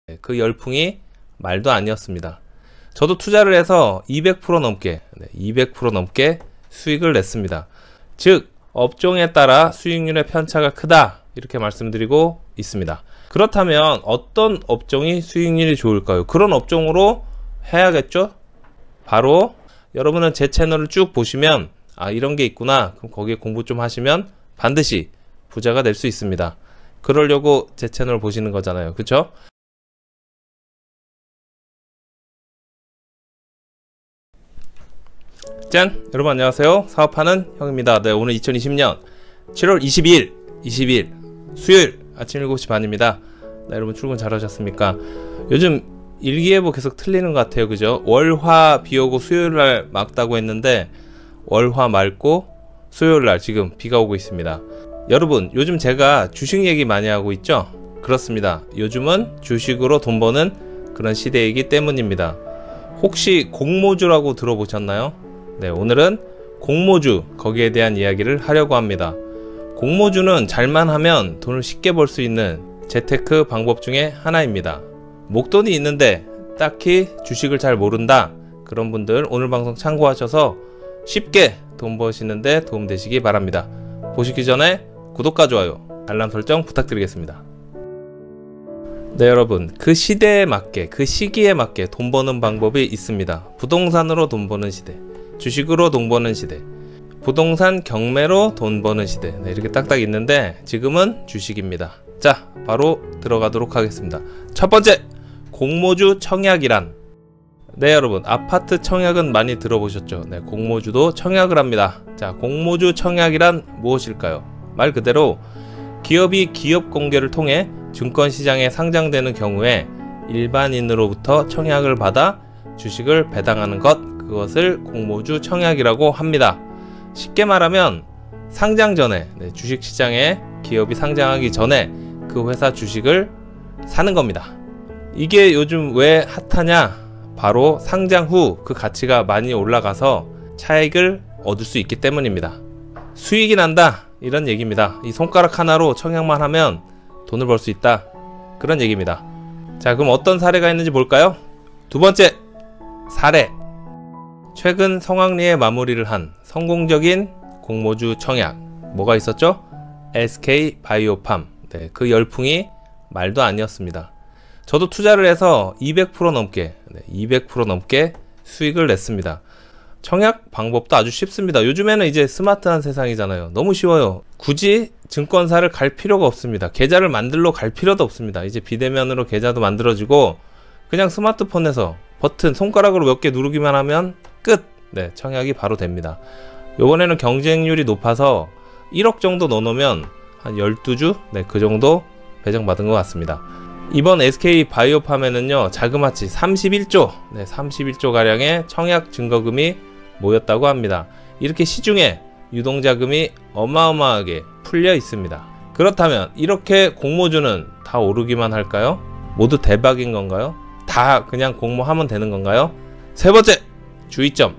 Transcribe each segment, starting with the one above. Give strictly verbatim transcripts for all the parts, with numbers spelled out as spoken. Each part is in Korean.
그 열풍이 말도 아니었습니다. 저도 투자를 해서 이백 퍼센트 넘게 이백 퍼센트 넘게 수익을 냈습니다. 즉 업종에 따라 수익률의 편차가 크다 이렇게 말씀드리고 있습니다. 그렇다면 어떤 업종이 수익률이 좋을까요? 그런 업종으로 해야겠죠? 바로 여러분은 제 채널을 쭉 보시면 아 이런 게 있구나, 그럼 거기에 공부 좀 하시면 반드시 부자가 될 수 있습니다. 그러려고 제 채널을 보시는 거잖아요, 그쵸? 짠! 여러분 안녕하세요. 사업하는 형입니다. 네, 오늘 이천이십 년 칠월 이십이일 이십일 수요일 아침 일곱 시 반입니다. 네, 여러분 출근 잘하셨습니까? 요즘 일기예보 계속 틀리는 것 같아요, 그죠? 월화 비 오고 수요일날 맑다고 했는데 월화 맑고 수요일날 지금 비가 오고 있습니다. 여러분 요즘 제가 주식 얘기 많이 하고 있죠? 그렇습니다. 요즘은 주식으로 돈 버는 그런 시대이기 때문입니다. 혹시 공모주라고 들어보셨나요? 네, 오늘은 공모주, 거기에 대한 이야기를 하려고 합니다. 공모주는 잘만 하면 돈을 쉽게 벌 수 있는 재테크 방법 중에 하나입니다. 목돈이 있는데 딱히 주식을 잘 모른다, 그런 분들 오늘 방송 참고하셔서 쉽게 돈 버시는데 도움되시기 바랍니다. 보시기 전에 구독과 좋아요, 알람 설정 부탁드리겠습니다. 네, 여러분 그 시대에 맞게, 그 시기에 맞게 돈 버는 방법이 있습니다. 부동산으로 돈 버는 시대, 주식으로 돈 버는 시대, 부동산 경매로 돈 버는 시대, 네, 이렇게 딱딱 있는데 지금은 주식입니다. 자, 바로 들어가도록 하겠습니다. 첫 번째, 공모주 청약이란. 네, 여러분 아파트 청약은 많이 들어보셨죠? 네, 공모주도 청약을 합니다. 자, 공모주 청약이란 무엇일까요? 말 그대로 기업이 기업 공개를 통해 증권시장에 상장되는 경우에 일반인으로부터 청약을 받아 주식을 배당하는 것, 그것을 공모주 청약이라고 합니다. 쉽게 말하면 상장 전에, 네, 주식시장에 기업이 상장하기 전에 그 회사 주식을 사는 겁니다. 이게 요즘 왜 핫하냐? 바로 상장 후 그 가치가 많이 올라가서 차익을 얻을 수 있기 때문입니다. 수익이 난다, 이런 얘기입니다. 이 손가락 하나로 청약만 하면 돈을 벌 수 있다, 그런 얘기입니다. 자, 그럼 어떤 사례가 있는지 볼까요? 두 번째 사례, 최근 성황리에 마무리를 한 성공적인 공모주 청약, 뭐가 있었죠? 에스케이바이오팜. 네, 그 열풍이 말도 아니었습니다. 저도 투자를 해서 이백 퍼센트 넘게 네, 이백 퍼센트 넘게 수익을 냈습니다. 청약 방법도 아주 쉽습니다. 요즘에는 이제 스마트한 세상이잖아요. 너무 쉬워요. 굳이 증권사를 갈 필요가 없습니다. 계좌를 만들러 갈 필요도 없습니다. 이제 비대면으로 계좌도 만들어지고 그냥 스마트폰에서 버튼 손가락으로 몇 개 누르기만 하면 끝! 네, 청약이 바로 됩니다. 요번에는 경쟁률이 높아서 일억 정도 넣어놓으면 한 열두 주? 네, 그 정도 배정받은 것 같습니다. 이번 에스케이바이오팜에는요 자그마치 삼십일조, 네, 삼십일조 가량의 청약 증거금이 모였다고 합니다. 이렇게 시중에 유동자금이 어마어마하게 풀려 있습니다. 그렇다면 이렇게 공모주는 다 오르기만 할까요? 모두 대박인 건가요? 다 그냥 공모하면 되는 건가요? 세 번째, 주의점.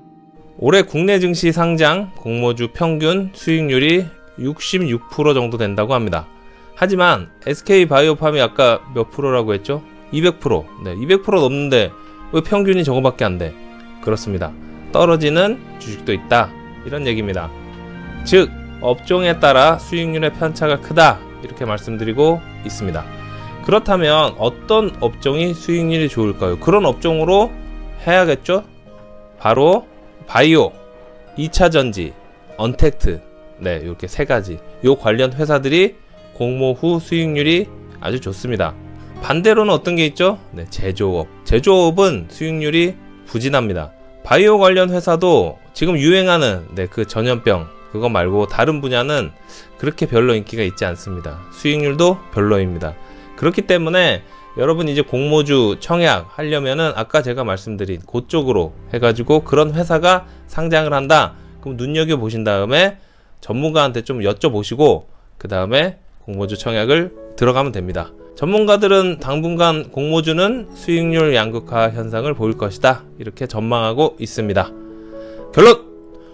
올해 국내 증시 상장 공모주 평균 수익률이 육십육 퍼센트 정도 된다고 합니다. 하지만 에스케이바이오팜이 아까 몇 프로라고 했죠? 이백 퍼센트. 네, 이백 퍼센트 넘는데 왜 평균이 저거밖에 안 돼? 그렇습니다. 떨어지는 주식도 있다, 이런 얘기입니다. 즉 업종에 따라 수익률의 편차가 크다, 이렇게 말씀드리고 있습니다. 그렇다면 어떤 업종이 수익률이 좋을까요? 그런 업종으로 해야겠죠? 바로 바이오, 이차전지, 언택트, 네, 이렇게 세 가지 요 관련 회사들이 공모 후 수익률이 아주 좋습니다. 반대로는 어떤 게 있죠? 네, 제조업. 제조업은 수익률이 부진합니다. 바이오 관련 회사도 지금 유행하는 네, 그 전염병 그거 말고 다른 분야는 그렇게 별로 인기가 있지 않습니다. 수익률도 별로입니다. 그렇기 때문에 여러분 이제 공모주 청약 하려면은 아까 제가 말씀드린 그쪽으로 해가지고 그런 회사가 상장을 한다, 그럼 눈여겨보신 다음에 전문가한테 좀 여쭤보시고 그 다음에 공모주 청약을 들어가면 됩니다. 전문가들은 당분간 공모주는 수익률 양극화 현상을 보일 것이다, 이렇게 전망하고 있습니다. 결론!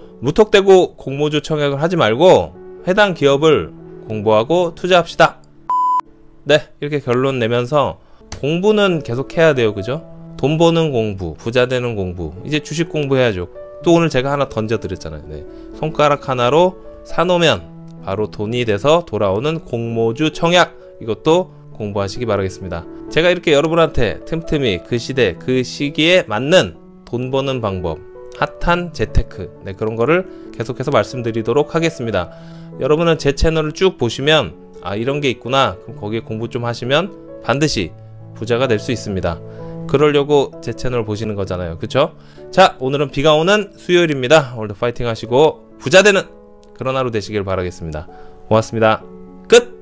무턱대고 공모주 청약을 하지 말고 해당 기업을 공부하고 투자합시다. 네, 이렇게 결론 내면서 공부는 계속 해야 돼요. 그죠? 돈 버는 공부, 부자 되는 공부, 이제 주식 공부해야죠. 또 오늘 제가 하나 던져드렸잖아요. 네. 손가락 하나로 사놓으면 바로 돈이 돼서 돌아오는 공모주 청약, 이것도 공부하시기 바라겠습니다. 제가 이렇게 여러분한테 틈틈이 그 시대 그 시기에 맞는 돈 버는 방법, 핫한 재테크, 네, 그런 거를 계속해서 말씀드리도록 하겠습니다. 여러분은 제 채널을 쭉 보시면 아, 이런 게 있구나, 그럼 거기에 공부 좀 하시면 반드시 부자가 될 수 있습니다. 그러려고 제 채널 보시는 거잖아요. 그쵸? 자, 오늘은 비가 오는 수요일입니다. 오늘도 파이팅 하시고 부자 되는 그런 하루 되시길 바라겠습니다. 고맙습니다. 끝!